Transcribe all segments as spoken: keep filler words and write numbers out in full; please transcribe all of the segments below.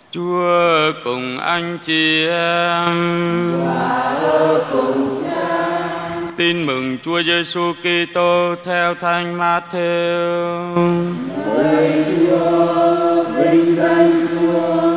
Chúa cùng anh chị em. Và ở cùng cha. Tin mừng Chúa Giêsu Kitô theo Thánh Matthew. Lạy Chúa, vinh danh Chúa.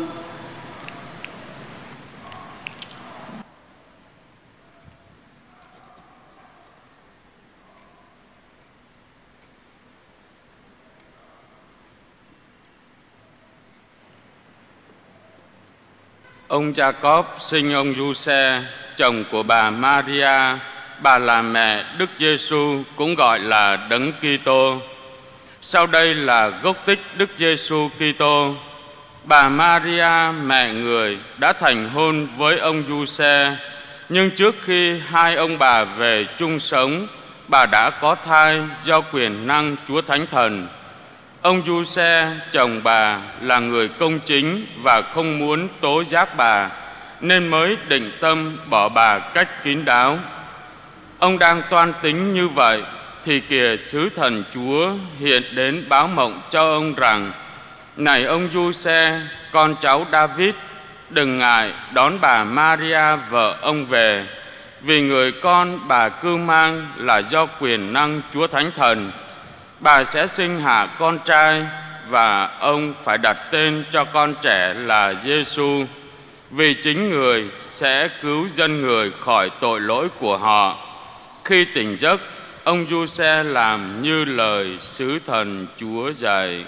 Ông Jacob sinh ông Giuse, chồng của bà Maria, bà là mẹ Đức Giêsu, cũng gọi là Đấng Kitô. Sau đây là gốc tích Đức Giêsu Kitô. Bà Maria, mẹ người, đã thành hôn với ông Giuse, nhưng trước khi hai ông bà về chung sống, bà đã có thai do quyền năng Chúa Thánh Thần. Ông Giuse, chồng bà, là người công chính và không muốn tố giác bà, nên mới định tâm bỏ bà cách kín đáo. Ông đang toan tính như vậy, thì kìa sứ thần Chúa hiện đến báo mộng cho ông rằng: Này ông Giuse, con cháu David, đừng ngại đón bà Maria vợ ông về, vì người con bà cưu mang là do quyền năng Chúa Thánh Thần. Bà sẽ sinh hạ con trai, và ông phải đặt tên cho con trẻ là Giêsu, vì chính người sẽ cứu dân người khỏi tội lỗi của họ. Khi tỉnh giấc, ông Giuse làm như lời sứ thần Chúa dạy.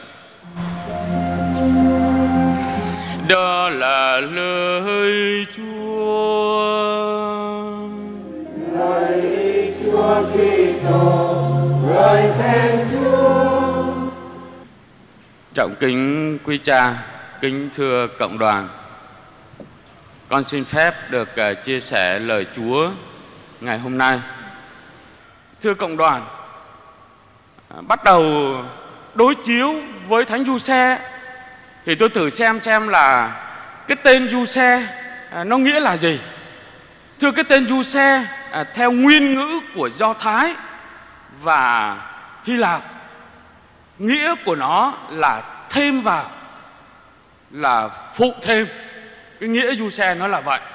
Đó là lời Chúa. Lạy Chúa Kitô, lời khen Chúa. Trọng kính quý cha, kính thưa cộng đoàn, con xin phép được uh, chia sẻ lời Chúa ngày hôm nay. Thưa cộng đoàn, uh, bắt đầu đối chiếu với Thánh Giuse thì tôi thử xem xem là cái tên Giuse uh, nó nghĩa là gì. Thưa, cái tên Giuse uh, theo nguyên ngữ của Do Thái và Hy Lạp, nghĩa của nó là thêm vào, là phụ thêm. Cái nghĩa Giuse nó là vậy.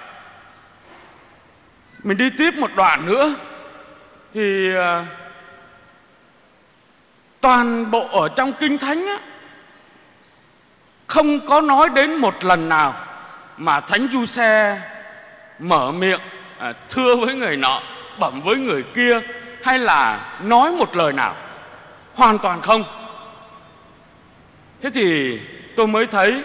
Mình đi tiếp một đoạn nữa thì uh, toàn bộ ở trong Kinh Thánh á, không có nói đến một lần nào mà Thánh Giuse mở miệng uh, thưa với người nọ, bẩm với người kia, hay là nói một lời nào. Hoàn toàn không. Thế thì tôi mới thấy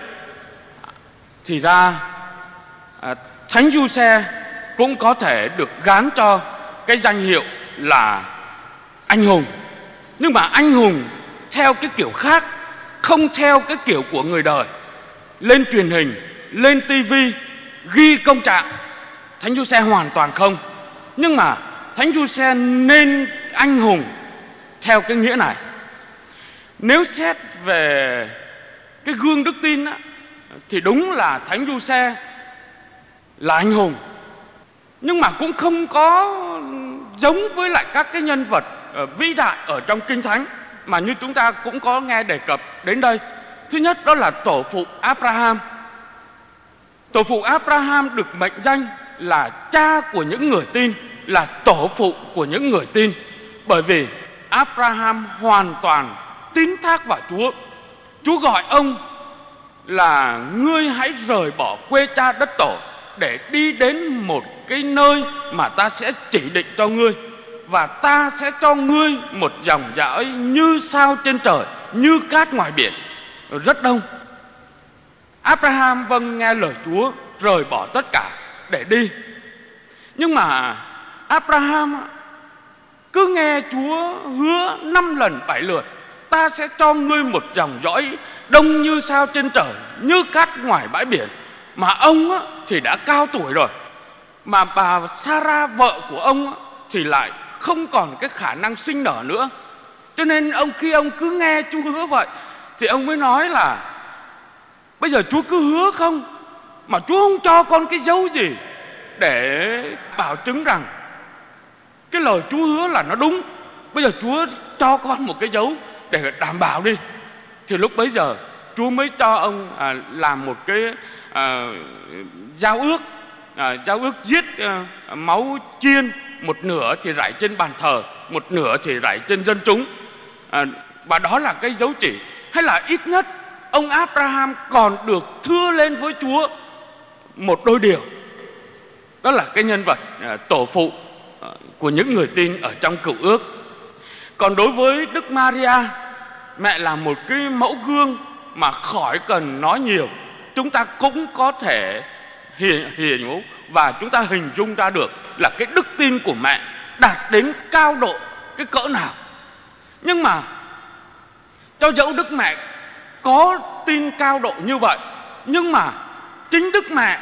thì ra à, Thánh Giuse cũng có thể được gán cho cái danh hiệu là anh hùng. Nhưng mà anh hùng theo cái kiểu khác, không theo cái kiểu của người đời. Lên truyền hình, lên tivi, ghi công trạng. Thánh Giuse hoàn toàn không. Nhưng mà Thánh Giuse nên anh hùng theo cái nghĩa này. Nếu xét về cái gương đức tin á, thì đúng là Thánh Giuse là anh hùng, nhưng mà cũng không có giống với lại các cái nhân vật vĩ đại ở trong Kinh Thánh mà như chúng ta cũng có nghe đề cập đến đây. Thứ nhất đó là tổ phụ Abraham. Tổ phụ Abraham được mệnh danh là cha của những người tin, là tổ phụ của những người tin, bởi vì Abraham hoàn toàn tín thác vào Chúa. Chúa gọi ông là: ngươi hãy rời bỏ quê cha đất tổ để đi đến một cái nơi mà ta sẽ chỉ định cho ngươi, và ta sẽ cho ngươi một dòng dõi như sao trên trời, như cát ngoài biển, rất đông. Abraham vâng nghe lời Chúa, rời bỏ tất cả để đi. Nhưng mà Abraham cứ nghe Chúa hứa năm lần bảy lượt: ta sẽ cho ngươi một dòng dõi đông như sao trên trời, như cát ngoài bãi biển. Mà ông á, thì đã cao tuổi rồi, mà bà Sarah vợ của ông á, thì lại không còn cái khả năng sinh nở nữa. Cho nên ông khi ông cứ nghe Chúa hứa vậy thì ông mới nói là: bây giờ Chúa cứ hứa không, mà Chúa không cho con cái dấu gì để bảo chứng rằng cái lời Chúa hứa là nó đúng. Bây giờ Chúa cho con một cái dấu để đảm bảo đi. Thì lúc bấy giờ Chúa mới cho ông à, làm một cái à, giao ước, à, giao ước giết à, máu chiên, một nửa thì rải trên bàn thờ, một nửa thì rải trên dân chúng, à, và đó là cái dấu chỉ. Hay là ít nhất ông Abraham còn được thưa lên với Chúa một đôi điều, đó là cái nhân vật à, tổ phụ à, của những người tin ở trong Cựu Ước. Còn đối với Đức Maria, mẹ là một cái mẫu gương mà khỏi cần nói nhiều, chúng ta cũng có thể hiểu, hiểu và chúng ta hình dung ra được là cái đức tin của mẹ đạt đến cao độ cái cỡ nào. Nhưng mà cho dẫu Đức Mẹ có tin cao độ như vậy, nhưng mà chính Đức Mẹ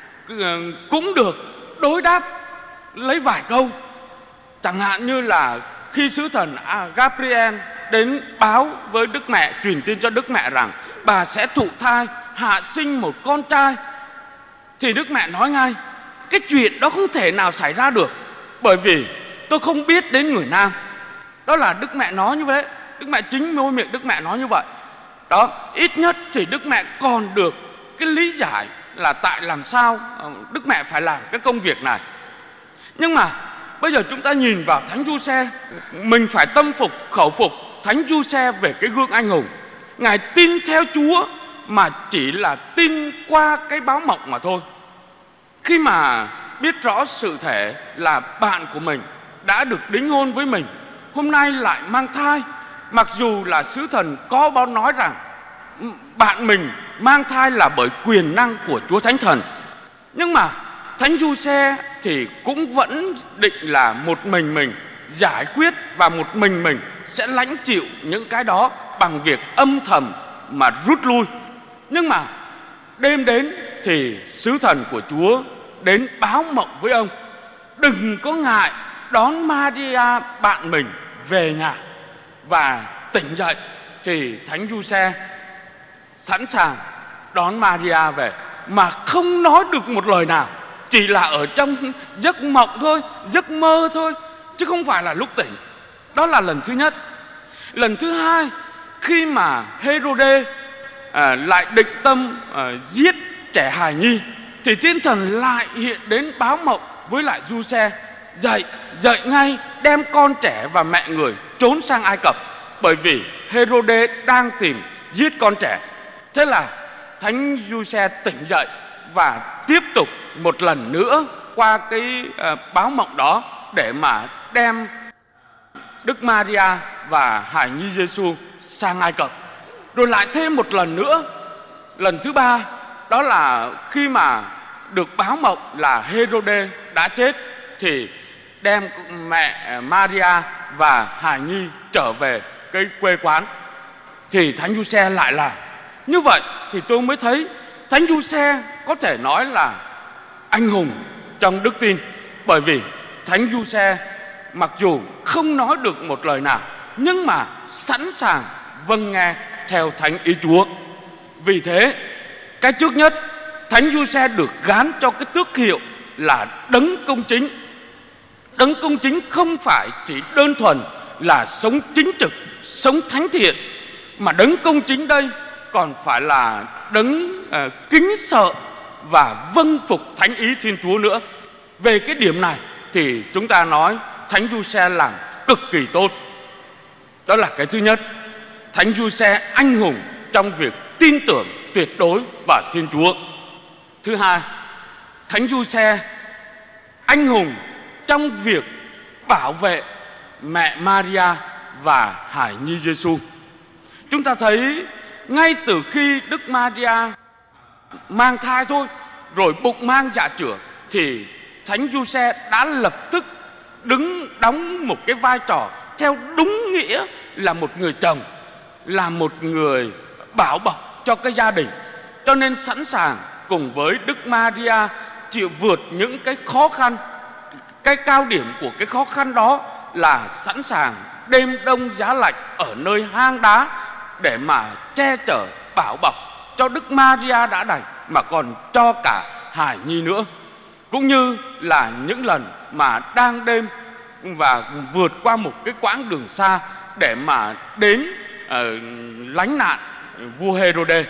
cũng được đối đáp lấy vài câu. Chẳng hạn như là khi sứ thần Gabriel đến báo với Đức Mẹ, truyền tin cho Đức Mẹ rằng bà sẽ thụ thai, hạ sinh một con trai, thì Đức Mẹ nói ngay: cái chuyện đó không thể nào xảy ra được, bởi vì tôi không biết đến người nam. Đó là Đức Mẹ nói như vậy. Đức Mẹ chính môi miệng Đức Mẹ nói như vậy. Đó, ít nhất thì Đức Mẹ còn được cái lý giải là tại làm sao Đức Mẹ phải làm cái công việc này. Nhưng mà bây giờ chúng ta nhìn vào Thánh Giuse, mình phải tâm phục khẩu phục Thánh Giuse về cái gương anh hùng. Ngài tin theo Chúa mà chỉ là tin qua cái báo mộng mà thôi. Khi mà biết rõ sự thể là bạn của mình đã được đính hôn với mình, hôm nay lại mang thai, mặc dù là sứ thần có báo nói rằng bạn mình mang thai là bởi quyền năng của Chúa Thánh Thần, nhưng mà Thánh Giuse thì cũng vẫn định là một mình mình giải quyết và một mình mình sẽ lãnh chịu những cái đó bằng việc âm thầm mà rút lui. Nhưng mà đêm đến thì sứ thần của Chúa đến báo mộng với ông: đừng có ngại đón Maria bạn mình về nhà. Và tỉnh dậy thì Thánh Giuse sẵn sàng đón Maria về, mà không nói được một lời nào, chỉ là ở trong giấc mộng thôi, giấc mơ thôi, chứ không phải là lúc tỉnh. Đó là lần thứ nhất. Lần thứ hai, khi mà Hê-rô-đê à, lại định tâm à, giết trẻ hài nhi, thì Thiên Thần lại hiện đến báo mộng với lại Giuse: dậy, dậy ngay, đem con trẻ và mẹ người trốn sang Ai Cập, bởi vì Hê-rô-đê đang tìm giết con trẻ. Thế là Thánh Giuse tỉnh dậy và tiếp tục một lần nữa qua cái uh, báo mộng đó để mà đem Đức Maria và hài nhi Giêsu sang Ai Cập. Rồi lại thêm một lần nữa, lần thứ ba, đó là khi mà được báo mộng là Hê-rô-đê đã chết, thì đem mẹ Maria và hài nhi trở về cái quê quán. Thì Thánh Giuse lại là như vậy. Thì tôi mới thấy Thánh Giuse có thể nói là anh hùng trong đức tin, bởi vì Thánh Giuse mặc dù không nói được một lời nào, nhưng mà sẵn sàng vâng nghe theo thánh ý Chúa. Vì thế, cái trước nhất, Thánh Giuse được gán cho cái tước hiệu là đấng công chính. Đấng công chính không phải chỉ đơn thuần là sống chính trực, sống thánh thiện, mà đấng công chính đây còn phải là đấng uh, kính sợ và vâng phục thánh ý Thiên Chúa nữa. Về cái điểm này thì chúng ta nói Thánh Giuse làm cực kỳ tốt. Đó là cái thứ nhất. Thánh Giuse anh hùng trong việc tin tưởng tuyệt đối vào Thiên Chúa. Thứ hai, Thánh Giuse anh hùng trong việc bảo vệ mẹ Maria và hài nhi Giêsu. Chúng ta thấy ngay từ khi Đức Maria mang thai thôi, rồi bụng mang dạ chửa, thì Thánh Giuse đã lập tức đứng đóng một cái vai trò theo đúng nghĩa là một người chồng, là một người bảo bọc cho cái gia đình. Cho nên sẵn sàng cùng với Đức Maria chịu vượt những cái khó khăn. Cái cao điểm của cái khó khăn đó là sẵn sàng đêm đông giá lạnh ở nơi hang đá để mà che chở bảo bọc cho Đức Maria đã đành, mà còn cho cả hài nhi nữa. Cũng như là những lần mà đang đêm và vượt qua một cái quãng đường xa để mà đến uh, lánh nạn vua Herode.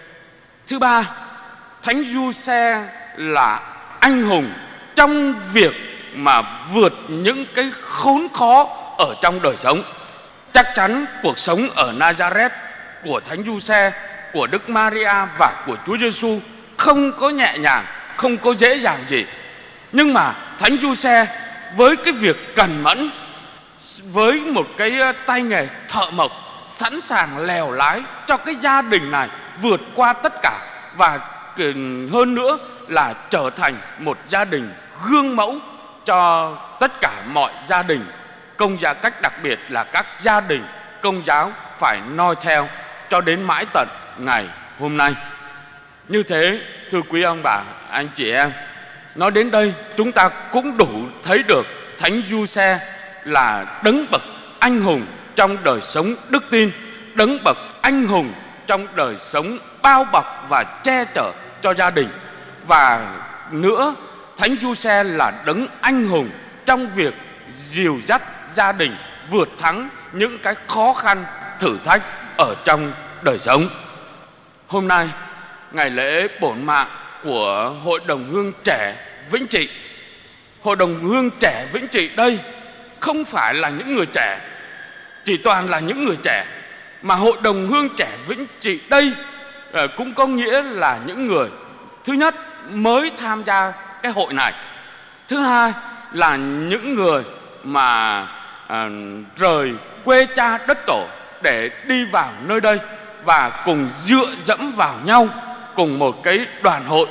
Thứ ba, Thánh Giuse là anh hùng trong việc mà vượt những cái khốn khó ở trong đời sống. Chắc chắn cuộc sống ở Nazareth của Thánh Giuse, của Đức Maria và của Chúa Giêsu không có nhẹ nhàng, không có dễ dàng gì. Nhưng mà Thánh Giuse với cái việc cẩn mẫn, với một cái tay nghề thợ mộc, sẵn sàng lèo lái cho cái gia đình này vượt qua tất cả, và hơn nữa là trở thành một gia đình gương mẫu cho tất cả mọi gia đình Công giáo, cách đặc biệt là các gia đình Công giáo phải noi theo cho đến mãi tận ngày hôm nay. Như thế, thưa quý ông bà, anh chị em, nói đến đây chúng ta cũng đủ thấy được Thánh Giuse là đấng bậc anh hùng trong đời sống đức tin, đấng bậc anh hùng trong đời sống bao bọc và che chở cho gia đình. Và nữa, Thánh Giuse là đấng anh hùng trong việc dìu dắt gia đình vượt thắng những cái khó khăn, thử thách ở trong đời sống. Hôm nay, ngày lễ bổn mạng của Hội đồng Hương Trẻ Vĩnh Trị. Hội đồng Hương Trẻ Vĩnh Trị đây không phải là những người trẻ, chỉ toàn là những người trẻ, mà Hội đồng Hương Trẻ Vĩnh Trị đây cũng có nghĩa là những người, thứ nhất, mới tham gia cái hội này. Thứ hai là những người mà à, rời quê cha đất tổ để đi vào nơi đây và cùng dựa dẫm vào nhau, cùng một cái đoàn hội.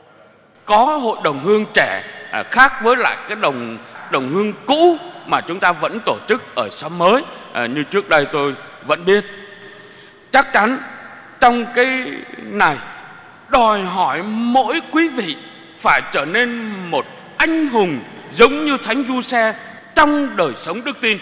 Có hội đồng hương trẻ à, khác với lại cái đồng đồng hương cũ mà chúng ta vẫn tổ chức ở xóm mới à, như trước đây tôi vẫn biết. Chắc chắn trong cái này đòi hỏi mỗi quý vị phải trở nên một anh hùng giống như Thánh Giuse trong đời sống đức tin.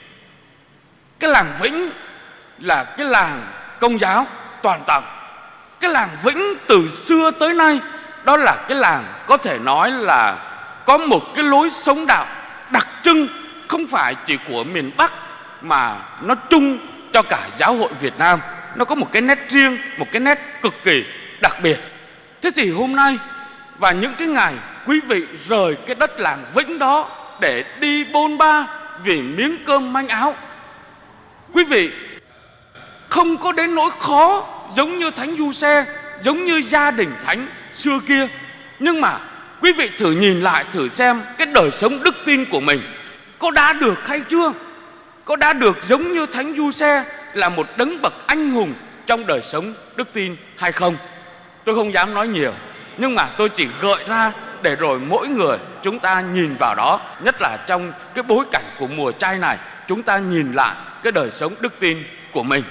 Cái làng Vĩnh là cái làng Công giáo toàn tầng. Cái làng Vĩnh từ xưa tới nay đó là cái làng có thể nói là có một cái lối sống đạo đặc trưng, không phải chỉ của miền Bắc mà nó chung cho cả giáo hội Việt Nam. Nó có một cái nét riêng, một cái nét cực kỳ đặc biệt. Thế thì hôm nay và những cái ngày quý vị rời cái đất làng Vĩnh đó để đi bôn ba vì miếng cơm manh áo, quý vị không có đến nỗi khó giống như Thánh Giuse, giống như gia đình Thánh xưa kia. Nhưng mà quý vị thử nhìn lại, thử xem cái đời sống đức tin của mình có đã được hay chưa? Có đã được giống như Thánh Giuse là một đấng bậc anh hùng trong đời sống đức tin hay không? Tôi không dám nói nhiều, nhưng mà tôi chỉ gợi ra để rồi mỗi người chúng ta nhìn vào đó. Nhất là trong cái bối cảnh của mùa chay này, chúng ta nhìn lại cái đời sống đức tin của mình.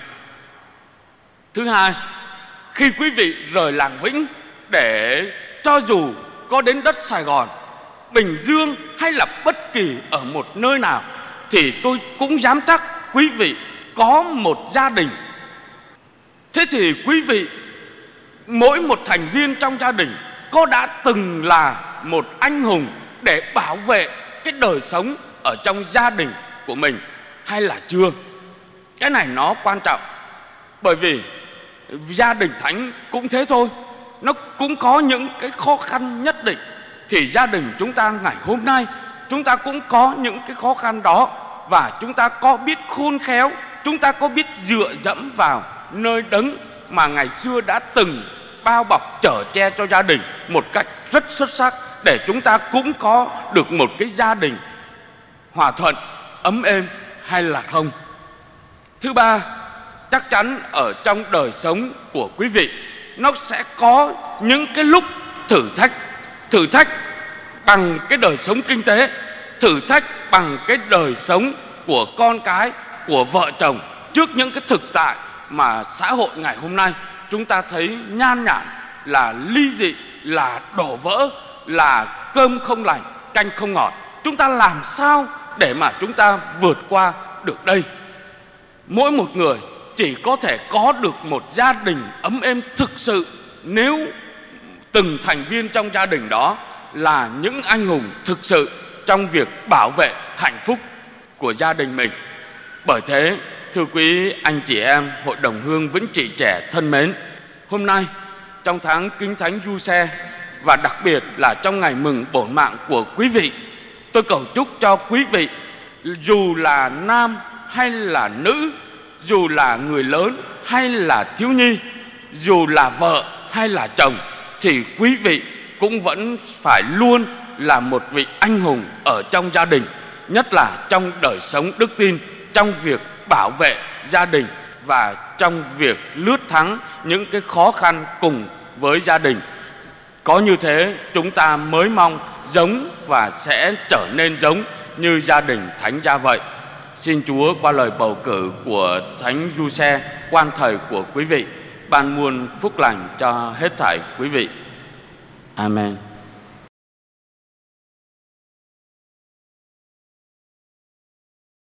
Thứ hai, khi quý vị rời làng Vĩnh để cho dù có đến đất Sài Gòn, Bình Dương hay là bất kỳ ở một nơi nào, thì tôi cũng dám chắc quý vị có một gia đình. Thế thì quý vị, mỗi một thành viên trong gia đình có đã từng là một anh hùng để bảo vệ cái đời sống ở trong gia đình của mình hay là chưa? Cái này nó quan trọng. Bởi vì gia đình Thánh cũng thế thôi, nó cũng có những cái khó khăn nhất định. Thì gia đình chúng ta ngày hôm nay, chúng ta cũng có những cái khó khăn đó. Và chúng ta có biết khôn khéo, chúng ta có biết dựa dẫm vào nơi đấng mà ngày xưa đã từng bao bọc chở che cho gia đình một cách rất xuất sắc, để chúng ta cũng có được một cái gia đình hòa thuận, ấm êm hay là không? Thứ ba, chắc chắn ở trong đời sống của quý vị nó sẽ có những cái lúc thử thách. Thử thách bằng cái đời sống kinh tế, thử thách bằng cái đời sống của con cái, của vợ chồng, trước những cái thực tại mà xã hội ngày hôm nay chúng ta thấy nhan nhản, là ly dị, là đổ vỡ, là cơm không lành, canh không ngọt. Chúng ta làm sao để mà chúng ta vượt qua được đây? Mỗi một người chỉ có thể có được một gia đình ấm êm thực sự nếu từng thành viên trong gia đình đó là những anh hùng thực sự trong việc bảo vệ hạnh phúc của gia đình mình. Bởi thế thưa quý anh chị em Hội đồng Hương Vĩnh Trị Trẻ thân mến, hôm nay trong tháng Kinh Thánh Giuse và đặc biệt là trong ngày mừng bổn mạng của quý vị, tôi cầu chúc cho quý vị, dù là nam hay là nữ, dù là người lớn hay là thiếu nhi, dù là vợ hay là chồng, thì quý vị cũng vẫn phải luôn là một vị anh hùng ở trong gia đình, nhất là trong đời sống đức tin, trong việc bảo vệ gia đình và trong việc lướt thắng những cái khó khăn cùng với gia đình. Có như thế chúng ta mới mong giống và sẽ trở nên giống như gia đình thánh gia vậy. Xin Chúa qua lời bầu cử của Thánh Giuse, quan thầy của quý vị, ban muôn phúc lành cho hết thảy quý vị. Amen.